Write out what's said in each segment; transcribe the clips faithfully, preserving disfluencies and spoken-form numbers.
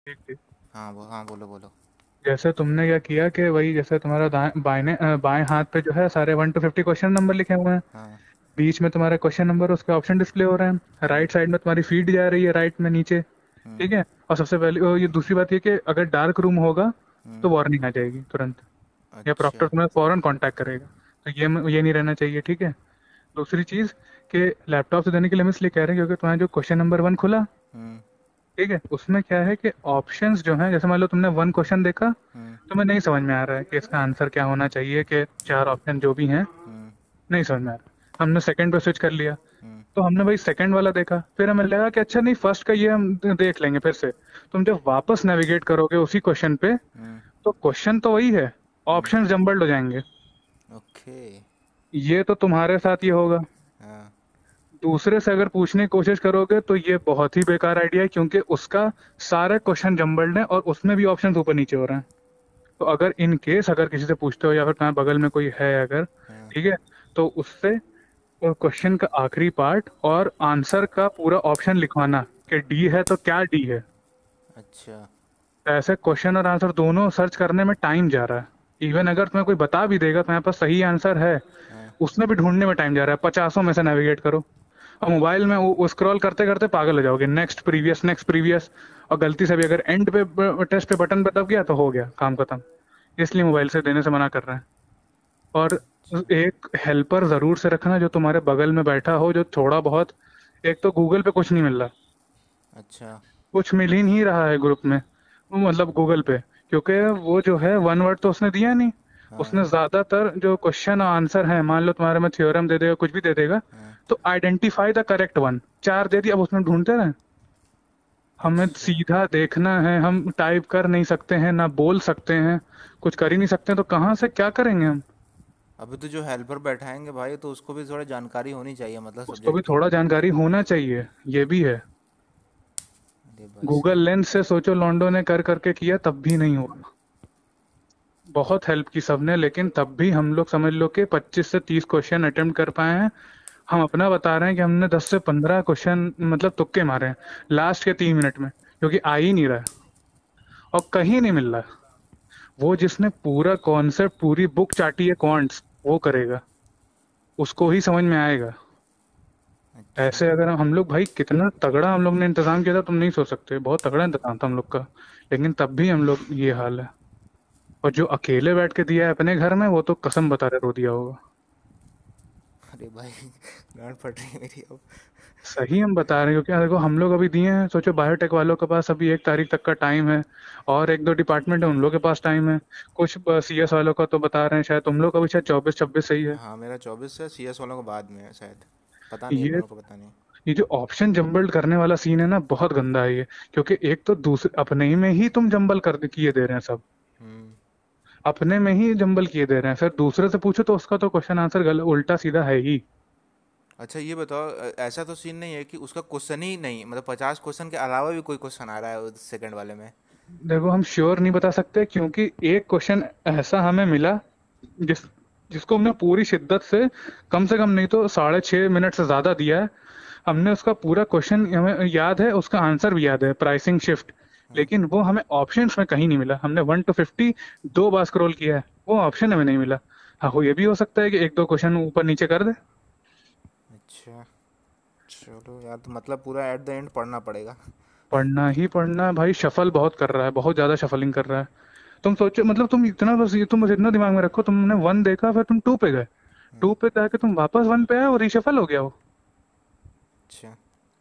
ठीक ठीक। हाँ वो हाँ बोलो बोलो। जैसे तुमने क्या किया कि वही, जैसे तुम्हारा दाएं बाएं अ, बाएं हाथ पे जो है सारे one two fifty question number लिखे हुए हैं। हाँ। बीच में तुम्हारा क्वेश्चन नंबर, उसके ऑप्शन डिस्प्ले हो रहे हैं। हम्म। राइट साइड में तुम्हारी फीड जा रही है, राइट में नीचे। हम्म। ठीक है। और सबसे पहले ओ, ये दूसरी बात ये कि अगर डार्क रूम होगा हम्म। तो वार्निंग आ जाएगी तुरंत, या प्रॉक्टर अच्छा। तुम्हें फौरन कांटेक्ट करेगा। तो ये ये नहीं रहना चाहिए, ठीक है। दूसरी चीज कि लैपटॉप से देने के लिए हम इसलिए कह रहे हैं क्योंकि तुम्हारा जो क्वेश्चन नंबर वन खुला, हम्म। ठीक है, उसमें क्या है कि ऑप्शंस जो हैं, जैसे मान लो तुमने वन क्वेश्चन देखा, हम्म। तुम्हें नहीं समझ में आ रहा है कि इसका आंसर क्या होना चाहिए, कि चार ऑप्शन जो भी हैं हम्म। नहीं समझ में आ रहा, हमने सेकंड पे स्विच कर लिया। हम्म। तो हमने भाई सेकंड वाला देखा, फिर हमें लगा कि अच्छा नहीं, फर्स्ट का ये हम देख लेंगे फिर से। तुम जब वापस नेविगेट करोगे उसी क्वेश्चन पे, हम्म। तो क्वेश्चन तो वही है, हम्म। ऑप्शंस जम्बल्ड हो जाएंगे। ओके। ये तो तुम्हारे साथ ये होगा। हाँ। दूसरे से अगर पूछने की कोशिश करोगे तो ये बहुत ही बेकार आइडिया है, क्योंकि उसका सारे क्वेश्चन जम्बल्ड हैं और उसमें भी ऑप्शन ऊपर नीचे हो रहे हैं। तो अगर इन केस अगर किसी से पूछते हो, या फिर तुम्हारे बगल में कोई है अगर, हाँ। ठीक है, तो उससे क्वेश्चन का आखिरी पार्ट और आंसर का पूरा ऑप्शन लिखवाना कि डी है तो क्या डी है। अच्छा। तो ऐसे क्वेश्चन और आंसर दोनों सर्च करने में टाइम जा रहा है। इवन अगर तुम्हें कोई बता भी देगा तुम्हारे पास सही आंसर है, हाँ। उसमें भी ढूंढने में टाइम जा रहा है, पचासों में से नेविगेट करो। और मोबाइल में वो स्क्रॉल करते करते पागल हो जाओगे, नेक्स्ट प्रीवियस नेक्स्ट प्रीवियस। और गलती से भी अगर एंड पे टेस्ट पे बटन पे दब गया तो हो गया काम खत्म। इसलिए मोबाइल से देने से मना कर रहे हैं। और अच्छा। एक हेल्पर जरूर से रखना जो तुम्हारे बगल में बैठा हो, जो थोड़ा बहुत, एक तो गूगल पे कुछ नहीं मिल रहा, अच्छा। कुछ मिल ही नहीं रहा है ग्रुप में, वो मतलब गूगल पे, क्योंकि वो जो है वन वर्ड तो उसने दिया नहीं। हाँ। उसने ज्यादातर जो क्वेश्चन और आंसर है, मान लो तुम्हारे में थ्योरम दे देगा, कुछ भी दे देगा, हाँ। तो आइडेंटिफाई द करेक्ट वन, चार दे दिया, अब उसमें ढूंढते रहे। हमें अच्छा। सीधा देखना है, हम टाइप कर नहीं सकते हैं ना बोल सकते हैं, कुछ कर ही नहीं सकते हैं, तो कहाँ से क्या करेंगे हम। अभी तो जो हेल्पर बैठाएंगे भाई तो उसको भी थोड़ा जानकारी होनी चाहिए मतलब उसको भी सब्जेक्ट की। थोड़ा जानकारी होना चाहिए, ये भी है। अरे भाई गूगल साहब। लेंस से सोचो लॉन्डो ने कर करके किया, तब भी नहीं हुआ। बहुत हेल्प की सबने, लेकिन तब भी हम लोग समझ लो कि पच्चीस से तीस क्वेश्चन अटेम्प्ट कर पाए हैं। हम अपना बता रहे हैं कि हमने दस से पंद्रह क्वेश्चन मतलब तुक्के मारे हैं लास्ट के तीन मिनट में, क्योंकि आ ही नहीं रहा है और कहीं नहीं मिल रहा। वो जिसने पूरा कॉन्सेप्ट, पूरी बुक चाटी है क्वांट्स, वो करेगा, उसको ही समझ में आएगा। अच्छा। ऐसे अगर हम लोग, भाई कितना तगड़ा हम लोग ने इंतजाम किया था, तुम नहीं सोच सकते, बहुत तगड़ा इंतजाम था हम लोग का। लेकिन तब भी हम लोग, ये हाल है। और जो अकेले बैठ के दिया है अपने घर में, वो तो कसम बता रहे रो दिया होगा। अरे भाई गांड फट रही है मेरी अब। सही हम बता रहे हैं, क्योंकि देखो हम लोग अभी दिए हैं, सोचो बायोटेक वालों के पास अभी एक तारीख तक का टाइम है, और एक दो डिपार्टमेंट है उन लोगों के पास टाइम है। कुछ सी एस वालों का तो बता रहे हैं शायद तुम लोग का भी शायद चौबीस छब्बीस सही है। हाँ मेरा चौबीस है, सी एस वालों को बाद में है शायद। पता नहीं, इन ये लोगों को पता नहीं। ये जो ऑप्शन जम्बल्ड करने वाला सीन है ना, बहुत गंदा है ये। क्योंकि एक तो दूसरे अपने ही में ही तुम जंबल कर किए दे रहे हैं सब, हम्म। अपने में ही जंबल किए दे रहे हैं, फिर दूसरे से पूछो तो उसका तो क्वेश्चन आंसर गलत उल्टा सीधा है ही। अच्छा ये बताओ, अ, ऐसा तो सीन नहीं है कि उसका क्वेश्चन ही नहीं, मतलब पचास क्वेश्चन के अलावा भी कोई क्वेश्चन आ रहा है सेकंड वाले में? देखो हम श्योर नहीं बता सकते, क्योंकि एक क्वेश्चन ऐसा हमें मिला जिस जिसको हमने पूरी शिद्दत से, कम से कम नहीं तो साढ़े छः मिनट से ज़्यादा दिया है। हमने उसका पूरा क्वेश्चन हमें याद है, उसका आंसर भी याद है, प्राइसिंग शिफ्ट। हाँ। लेकिन वो हमें ऑप्शंस में कहीं नहीं मिला। हमने वन टू फिफ्टी दो बार स्क्रॉल किया है, वो ऑप्शन हमें नहीं मिला। हाँ, हो ये भी हो सकता है कि एक दो क्वेश्चन ऊपर नीचे कर दे। अच्छा। चलो यार, तो मतलब पूरा एट द एंड पढ़ना पड़ेगा। पढ़ना ही पढ़ना है भाई, शफल बहुत कर रहा है, बहुत ज्यादा शफलिंग कर रहा है। तुम सोचो, मतलब तुम इतना, बस ये तुम बस इतना दिमाग में रखो, तुमने वन देखा फिर तुम टू पे गए, हम्म। टू पे जाके तुम वापस वन पे आए और रिशफल हो गया वो। अच्छा।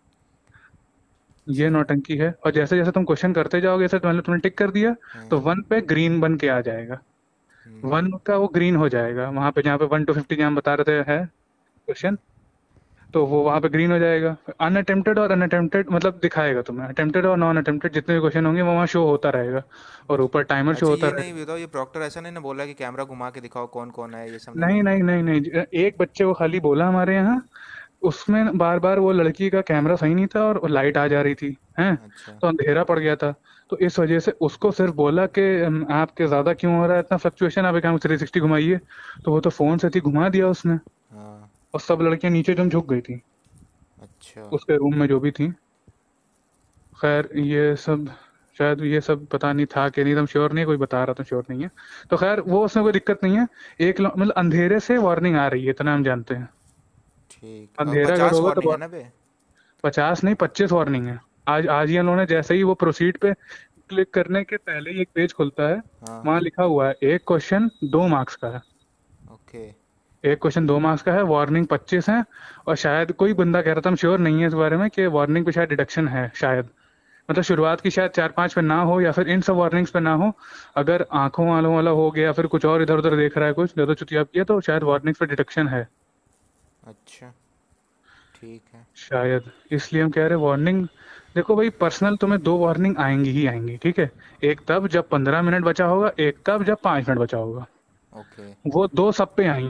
ये चलो। नौटंकी है। और जैसे जैसे तुम क्वेश्चन करते जाओगे, जैसे तुमने तुमने टिक कर दिया, हाँ। तो वन पे ग्रीन बन के आ जाएगा। हम्म। वन का वो ग्रीन हो जाएगा वहां पे, जहाँ पे वन टू फिफ्टी जहाँ बता रहे थे है क्वेश्चन, तो वो वहां पे ग्रीन हो जाएगा। अनअटेम्प्टेड और अनअटेम्प्टेड मतलब दिखाएगा तुम्हें, अटेम्प्टेड और नॉन अटेम्प्टेड जितने भी क्वेश्चन होंगे वो वहाँ शो होता रहेगा, और ऊपर टाइमर शो अच्छा होता ये नहीं रहेगा। बताओ, ये प्रॉक्टर ऐसा नहीं ना बोला कि कैमरा घुमा के दिखाओ कौन कौन है, ये सब नहीं नहीं बोला ना? नहीं नहीं नहीं, एक बच्चे को खाली बोला हमारे यहाँ, उसमें बार बार वो लड़की का कैमरा सही नहीं था और लाइट आ जा रही थी हैं, अच्छा। तो अंधेरा पड़ गया था। तो इस वजह से उसको सिर्फ बोला कि अम, आपके ज्यादा क्यों हो रहा है इतना फ्लक्चुएशन, आप एक थ्री सिक्सटी घुमाइए। तो वो तो फोन से थी, घुमा दिया उसने, हाँ। और सब लड़कियां नीचे जम झुक गई थी अच्छा। उसके रूम में जो भी थी। खैर ये सब शायद ये सब पता नहीं था कि नहीं, तुम श्योर नहीं है, कोई बता रहा था श्योर नहीं है। तो खैर वो उसमें कोई दिक्कत नहीं है। एक लो- मतलब अंधेरे से वार्निंग आ रही है, इतना हम जानते हैं। ठीक, और अंधेरा अगर पचास होगा वार्निंग तो है ना बे? पचास नहीं पच्चीस वार्निंग है। आज आज ही उन्होंने जैसे ही वो प्रोसीड पे क्लिक करने के पहले ही एक पेज खुलता है, हाँ। वहां लिखा हुआ है एक क्वेश्चन दो मार्क्स का है। ओके। एक क्वेश्चन दो मार्क्स का है, वार्निंग पच्चीस है। और शायद कोई बंदा कह रहा था, हम श्योर नहीं है इस बारे में, कि वार्निंग पे शायद डिडक्शन है शायद। मतलब शुरुआत की शायद चार पांच पे ना हो, या फिर इन सब वार्निंग्स पे ना हो। अगर आंखों वालों वाला हो गया, फिर कुछ और इधर उधर देख रहा है, कुछ ज्यादा चुतियाप किया, तो शायद वार्निंग्स पे डिडक्शन है अच्छा, ठीक है। शायद। इसलिए हम कह रहे हैं वार्निंग। देखो भाई, पर्सनल तुम्हें दो वार्निंग आएंगी ही आएंगी, ठीक है। एक तब जब पंद्रह मिनट बचा होगा, एक तब जब पांच मिनट बचा होगा। ओके। वो दो सब पे आएंगी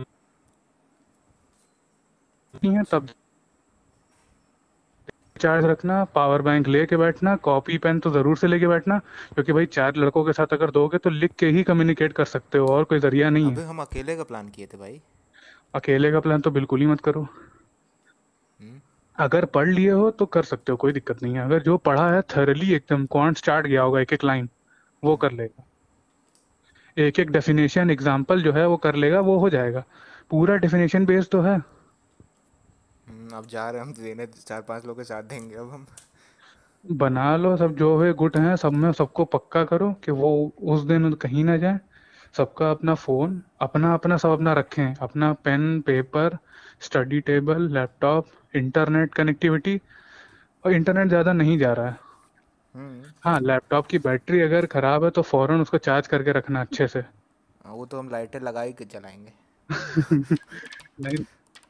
हैं अच्छा। तब। चार्ज रखना, पावर बैंक लेके बैठना, कॉपी पेन तो जरूर से लेके बैठना। क्योंकि भाई चार लड़कों के साथ अगर दोगे तो लिख के ही कम्युनिकेट कर सकते हो, और कोई जरिया नहीं है। अबे हम अकेले का प्लान किए थे भाई। अकेले का प्लान तो बिल्कुल ही मत करो। हम्म। अगर पढ़ लिए हो तो कर सकते हो, कोई दिक्कत नहीं है। अगर जो पढ़ा है थरली एकदम क्वांट चार्ट गया होगा एक एक लाइन, वो हम्म। कर लेगा। एक एक डेफिनेशन एग्जाम्पल जो है वो कर लेगा, वो हो जाएगा। पूरा डेफिनेशन बेस्ड तो है। हम्म, अब जा रहे हैं हम देने, चार पांच लोग के साथ देंगे अब हम। बना लो सब, जो है गुट हैं सब में, सबको पक्का करो कि वो उस दिन कहीं ना जाए। सबका अपना फोन, अपना अपना सब अपना रखें, अपना pen paper, study table, laptop, internet connectivity. और इंटरनेट ज़्यादा नहीं जा रहा है। हम्म। हाँ, लैपटॉप की बैटरी अगर खराब है तो फौरन उसको चार्ज करके रखना अच्छे से। हाँ, वो तो हम लाइटें लगा ही के चलाएंगे। नहीं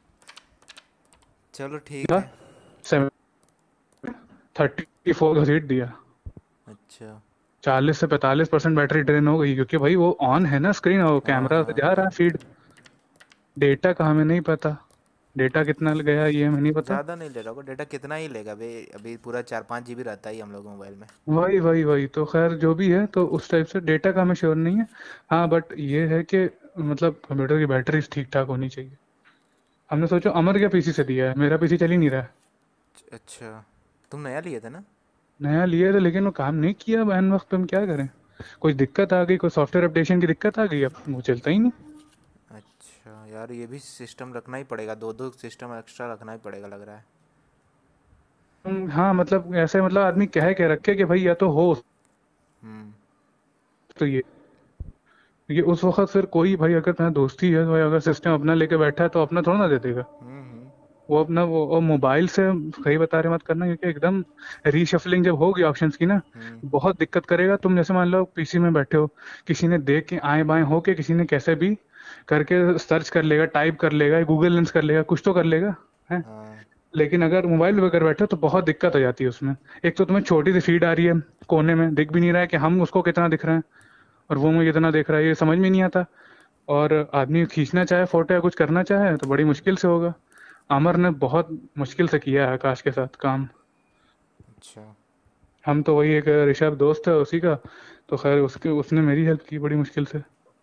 चलो ठीक था, है। सेवन थर्टी फोर घसीट दिया। अच्छा। चालीस से पैंतालीस परसेंट बैटरी ड्रेन हो गई, क्योंकि भाई वो ऑन है ना स्क्रीन, और हाँ कैमरा से हाँ। जा रहा है फीड। डेटा का हमें नहीं पता, डेटा कितना गया ये हमें नहीं पता। ज़्यादा नहीं ले रहा होगा डेटा, कितना ही लेगा बे? अभी पूरा चार पाँच जीबी रहता ही हम लोग के मोबाइल में। वही वही वही तो खैर जो भी है, तो उस टाइप से डेटा का हमें श्योर नहीं है। हाँ बट ये है कि मतलब कंप्यूटर की बैटरी ठीक ठाक होनी चाहिए। हमने सोचा अमर क्या पीसी से दिया है, मेरा पीसी चल ही नहीं रहा है। अच्छा, तुम नया लिए थे ना? नया लिए थे लेकिन वो काम नहीं किया, अब एन वक्त पे हम क्या करें। कोई दिक्कत आ गई, कोई सॉफ्टवेयर अपडेशन की दिक्कत आ गई, अब वो चलता ही नहीं। अच्छा यार, ये भी सिस्टम रखना ही पड़ेगा, दो दो सिस्टम एक्स्ट्रा रखना ही पड़ेगा लग रहा है। हम्म, हाँ मतलब ऐसे, मतलब आदमी कह के रखे कि भाई या तो हो, हम्म। तो ये ये उस वक्त फिर कोई भाई अगर तुम्हारा दोस्ती है, भाई अगर सिस्टम अपना लेके बैठा है तो अपना थोड़ा ना दे देगा। हम्म। हम्म। वो अपना वो, और मोबाइल से सही बता रहे मत करना, क्योंकि एकदम रीशफलिंग जब होगी ऑप्शंस की ना, हम्म। बहुत दिक्कत करेगा। तुम जैसे मान लो पीसी में बैठे हो, किसी ने देख के आए बाएं हो के, किसी ने कैसे भी करके सर्च कर लेगा, टाइप कर लेगा, गूगल लेंस कर लेगा, कुछ तो कर लेगा है। हाँ। लेकिन अगर मोबाइल पे अगर बैठे हो तो बहुत दिक्कत हो जाती है उसमें। एक तो तुम्हें छोटी सी फीड आ रही है, कोने में दिख भी नहीं रहा है कि हम उसको कितना दिख रहे हैं, और वो मुझे कितना देख रहा है, ये समझ में नहीं आता। और आदमी खींचना चाहे फोटो या कुछ करना चाहे तो बड़ी मुश्किल से होगा। अमर ने बहुत मुश्किल से किया है आकाश के साथ काम। अच्छा। हम तो वही, एक ऋषभ दोस्त है उसी का, तो खैर उसके उसने मेरी हेल्प की बड़ी मुश्किल से।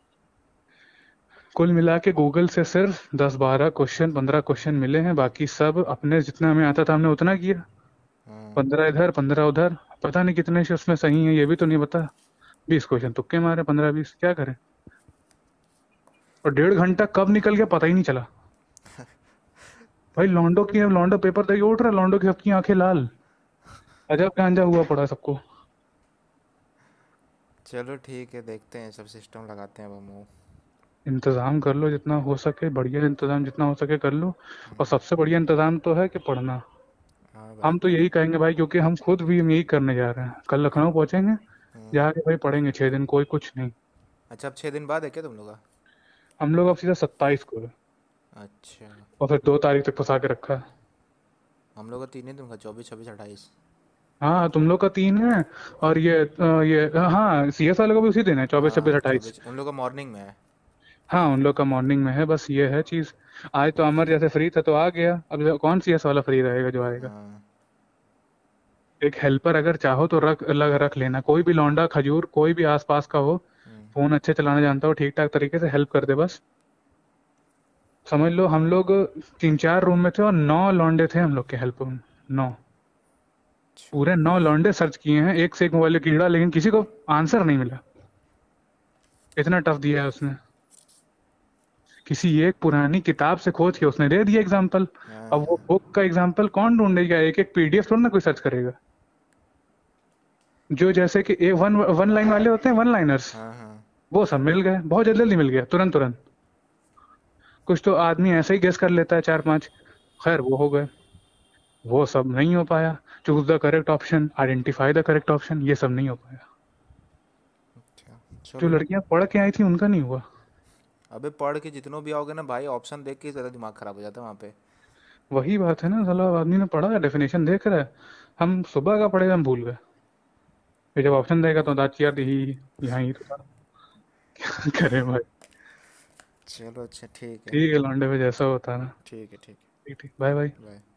कुल मिला के गूगल से सिर्फ दस बारह क्वेश्चन, पंद्रह क्वेश्चन मिले हैं, बाकी सब अपने जितना हमें आता था हमने उतना किया। हाँ। पंद्रह इधर पंद्रह उधर, पता नहीं कितने से उसमें सही है ये भी तो नहीं पता। बीस क्वेश्चन तुक्के मारे, पंद्रह बीस, क्या करें। और डेढ़ घंटा कब निकल गया पता ही नहीं चला। भाई लॉन्डो की, लॉन्डो पेपर देके उठ रहा है, लॉन्डो की सबकी आंखें लाल। अजब गांजा हुआ पड़ा सबको। चलो ठीक है, देखते हैं, सब सिस्टम लगाते हैं अब हम वो। इंतजाम कर लो जितना हो सके, बढ़िया इंतजाम जितना हो सके कर लो। और हम्म। सबसे बढ़िया इंतजाम तो है कि पढ़ना। हाँ भाई। हम तो यही कहेंगे भाई, क्योंकि हम खुद भी हम यही करने जा रहे हैं, कल लखनऊ पहुंचेंगे, हम्म। जाके भाई पढ़ेंगे छह दिन, कोई कुछ नहीं। अच्छा, अब छः दिन बाद है क्या तुम लोग का? हम लोग अब सीधा सत्ताईस को है, अच्छा। और फिर दो तारीख तक फंसा के रखा है। हम लोग का तीन ही दिन का, चौबीस छब्बीस अट्ठाईस। हाँ तुम लोग का तीन है। और ये अ, ये हाँ सी एस वाले का भी उसी दिन है, चौबीस छब्बीस अट्ठाईस। हाँ, चौबीस उन लोग का मॉर्निंग में है। हाँ उन लोग का मॉर्निंग में है, बस ये है चीज। आज तो अमर जैसे फ्री था तो आ गया, अब जो- कौन सी एस वाला फ्री रहेगा जो आएगा। हाँ। एक हेल्पर अगर चाहो तो रख लग रख लेना, कोई भी लौंडा खजूर कोई भी आसपास का हो, हम्म। फोन अच्छे चलाना जानता हो, ठीक ठाक तरीके से हेल्प कर दे बस। समझ लो हम लोग तीन चार रूम में थे और नौ लौंडे थे हम लोग के हेल्प में, नौ। अच्छा। पूरे नौ लौंडे सर्च किए हैं एक से एक मोबाइल कीड़ा, लेकिन किसी को आंसर नहीं मिला। इतना टफ दिया है उसने। किसी एक पुरानी किताब से खोज के उसने दे दिया एग्जाम्पल। अब वो हाँ बुक का एग्जाम्पल कौन ढूंढेगा? एक एक पीडीएफ थोड़ा ना कोई सर्च करेगा। जो जैसे कि ए वन वन लाइन वाले होते हैं, वन लाइनर्स, हाँ हाँ। वो सब मिल गए, बहुत जल्दी जल्दी मिल गया, तुरंत तुरंत। कुछ तो आदमी ऐसे ही गेस कर लेता है चार पांच, खैर वो हो गए। वो सब नहीं हो पाया। Choose the correct option, identify the correct option, ये सब नहीं हो पाया। अच्छा जो चलो। लड़कियां पढ़ के आई थी उनका नहीं हुआ। अबे पढ़ के जितनों भी आओगे ना भाई, ऑप्शन देख के ही तेरा दिमाग खराब हो जाता है वहाँ पे। वही बात है ना, साला आदमी ने पढ़ा है, डेफिनेशन देख रहा है। हम सुबह का पढ़े, हम भूल गए। ये जब ऑप्शन देगा तो दांत याद ही यहाँ ही तो था। क्या करें भाई। चलो अच्छा ठीक है। ठीक है लौंडे पे जैसा होता है ना। ठीक है ठीक ठीक ठीक, बाय बाय। है। बाय।